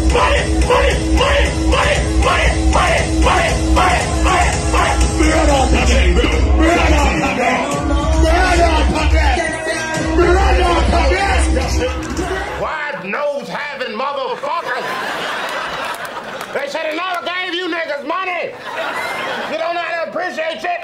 Wide nose having motherfuckers. They should have never gave you niggas money. You don't know how to appreciate shit.